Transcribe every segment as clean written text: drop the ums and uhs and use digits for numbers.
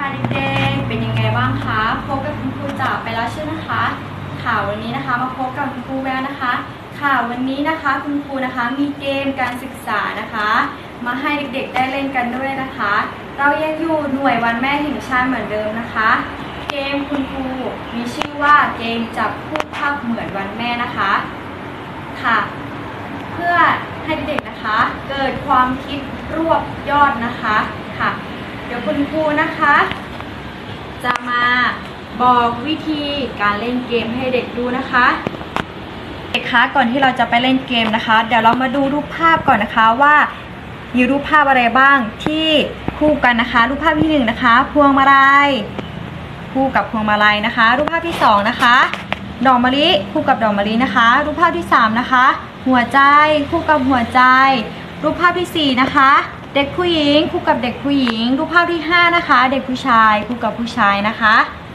เด็กๆเป็นยังไงบ้างคะพบกับคุณครูจ๋าไปแล้วใช่ไหมคะค่ะวันนี้นะคะมาพบกับคุณครูแววนะคะค่ะวันนี้นะคะคุณครูนะคะมีเกมการศึกษานะคะมาให้เด็กๆได้เล่นกันด้วยนะคะเรายังอยู่หน่วยวันแม่แห่งชาติเหมือนเดิมนะคะเกมคุณครูมีชื่อว่าเกมจับคู่ภาพเหมือนวันแม่นะคะค่ะเพื่อให้เด็กๆนะคะเกิดความคิดรวบยอดนะคะค่ะเดี๋ยวคุณครูนะคะจะมาบอกวิธีการเล่นเกมให้เด็กดูนะคะเด็กคะก่อนที่เราจะไปเล่นเกมนะคะเดี๋ยวเรามาดูรูปภาพก่อนนะคะว่ามีรูปภาพอะไรบ้างที่คู่กันนะคะรูปภาพที่1นะคะพวงมาลัยคู่กับพวงมาลัยนะคะรูปภาพที่2นะคะดอกมะลิคู่กับดอกมะลินะคะรูปภาพที่3นะคะหัวใจคู่กับหัวใจรูปภาพที่4นะคะเด็กผู้หญิงคู่กับเด็กผู้หญิงรูปภาพที่5นะคะเด็กผู้ชายคู่กับผู้ชายนะคะ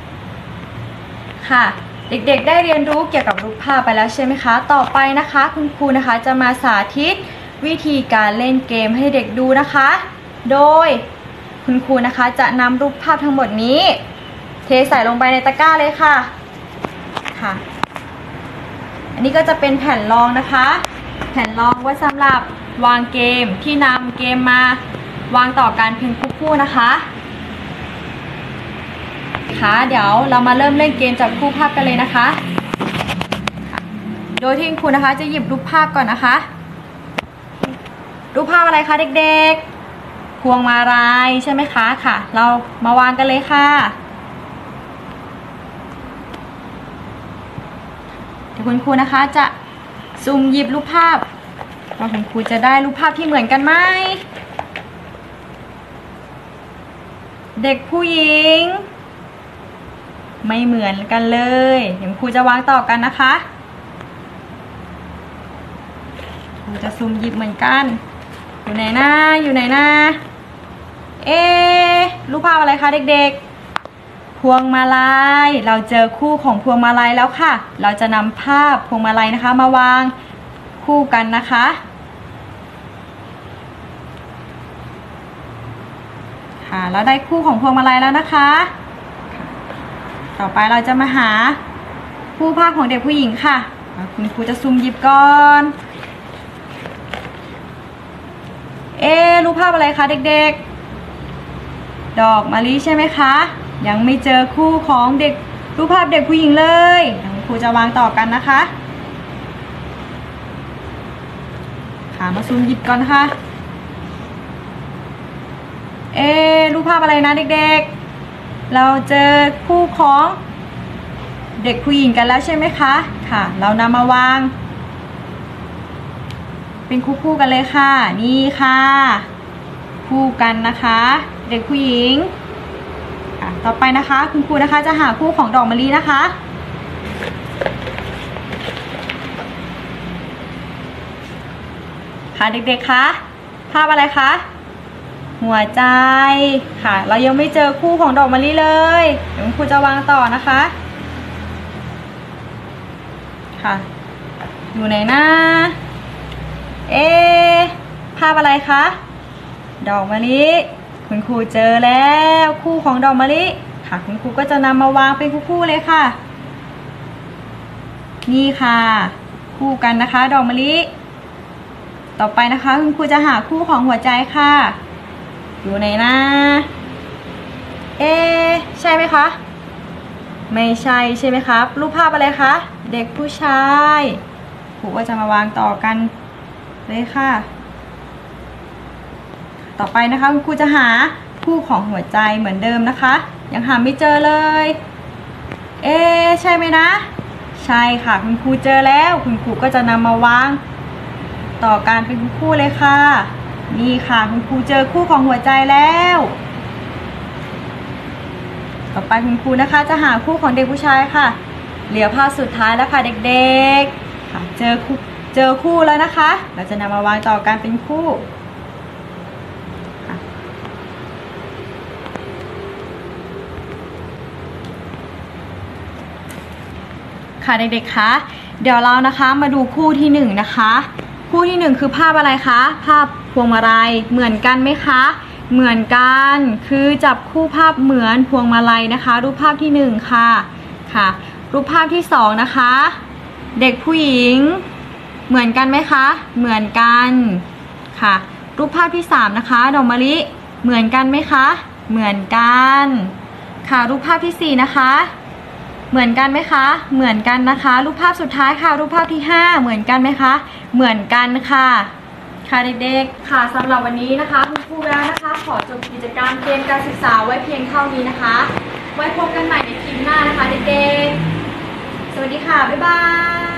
ค่ะเด็กๆได้เรียนรู้เกี่ยวกับรูปภาพไปแล้วใช่ไหมคะต่อไปนะคะคุณครูนะคะจะมาสาธิตวิธีการเล่นเกมให้เด็กดูนะคะโดยคุณครูนะคะจะนำรูปภาพทั้งหมดนี้เทใส่ลงไปในตะกร้าเลยค่ะค่ะอันนี้ก็จะเป็นแผ่นรองนะคะแผ่นรองไว้สำหรับวางเกมที่นำเกมมาวางต่อกันเป็นคู่ๆนะคะเดี๋ยวเรามาเริ่มเล่นเกมจับคู่ภาพกันเลยนะคะโดยที่คุณครูนะคะจะหยิบรูปภาพก่อนนะคะรูปภาพอะไรคะเด็กๆพวงมาลัยใช่ไหมคะค่ะเรามาวางกันเลยค่ะเดี๋ยวคุณครูนะคะจะซูมหยิบรูปภาพว่าคุณครูจะได้รูปภาพที่เหมือนกันไหมเด็กผู้หญิงไม่เหมือนกันเลยเดี๋ยวครูจะวางต่อกันนะคะครูจะซูมหยิบเหมือนกันอยู่ไหนนะอยู่ไหนนะรูปภาพอะไรคะเด็กๆพวงมาลัยเราเจอคู่ของพวงมาลัยแล้วค่ะเราจะนำภาพพวงมาลัยนะคะมาวางคู่กันนะคะค่ะแล้วได้คู่ของพวงมาลัยแล้วนะคะต่อไปเราจะมาหาคู่ภาพของเด็กผู้หญิงค่ะคุณครูจะซูมหยิบก่อนรูปภาพอะไรคะเด็กๆดอกมะลิใช่ไหมคะยังไม่เจอคู่ของเด็กรูปภาพเด็กผู้หญิงเลยคุณครูจะวางต่อกันนะคะค่ะมาซูมหยิบก่อนนะคะรูปภาพอะไรนะเด็กๆเราเจอคู่ของเด็กผู้หญิงกันแล้วใช่ไหมคะค่ะเรานำมาวางเป็นคู่กันเลยค่ะนี่ค่ะคู่กันนะคะเด็กผู้หญิงต่อไปนะคะคุณครูนะคะจะหาคู่ของดอกมะลินะคะค่ะเด็กๆคะภาพอะไรคะหัวใจค่ะเรายังไม่เจอคู่ของดอกมะลิเลยเดี๋ยวคุณครูจะวางต่อนะคะค่ะอยู่ไหนนะภาพอะไรคะดอกมะลิคุณครูเจอแล้วคู่ของดอกมะลิค่ะคุณครูก็จะนำมาวางเป็นคู่ๆเลยค่ะนี่ค่ะคู่กันนะคะดอกมะลิต่อไปนะคะคุณครูจะหาคู่ของหัวใจค่ะอยู่ไหนนะใช่ไหมคะไม่ใช่ใช่ไหมครับรูปภาพอะไรคะเด็กผู้ชายครูก็จะมาวางต่อกันเลยค่ะต่อไปนะคะคุณครูจะหาคู่ของหัวใจเหมือนเดิมนะคะยังหาไม่เจอเลยใช่ไหมนะใช่ค่ะคุณครูเจอแล้วคุณครูก็จะนำมาวางต่อการเป็นคู่เลยค่ะนี่ค่ะคุณครูเจอคู่ของหัวใจแล้วต่อไปคุณครูนะคะจะหาคู่ของเด็กผู้ชายค่ะเหลือภาพสุดท้ายแล้วค่ะเด็กๆค่ะเจอคู่แล้วนะคะเราจะนำมาวางต่อกันเป็นคู่ค่ะเด็กๆคะเดี๋ยวเรานะคะมาดูคู่ที่1นะคะคู่ที่1คือภาพอะไรคะภาพพวงมาลัยเหมือนกันไหมคะเหมือนกันคือจับคู่ภาพเหมือนพวงมาลัยนะคะรูปภาพที่1ค่ะรูปภาพที่2นะคะเด็กผู้หญิงเหมือนกันไหมคะเหมือนกันค่ะรูปภาพที่3นะคะดอกมะลิเหมือนกันไหมคะเหมือนกันค่ะรูปภาพที่4นะคะเหมือนกันไหมคะเหมือนกันนะคะรูปภาพสุดท้ายค่ะรูปภาพที่5เหมือนกันไหมคะเหมือนกันค่ะเด็กๆค่ะสำหรับวันนี้นะคะคุณครูแล้วนะคะขอจบกิจกรรมเกมการศึกษาไว้เพียงเท่านี้นะคะไว้พบกันใหม่ในคลิปหน้านะคะเด็กๆสวัสดีค่ะบ๊ายบาย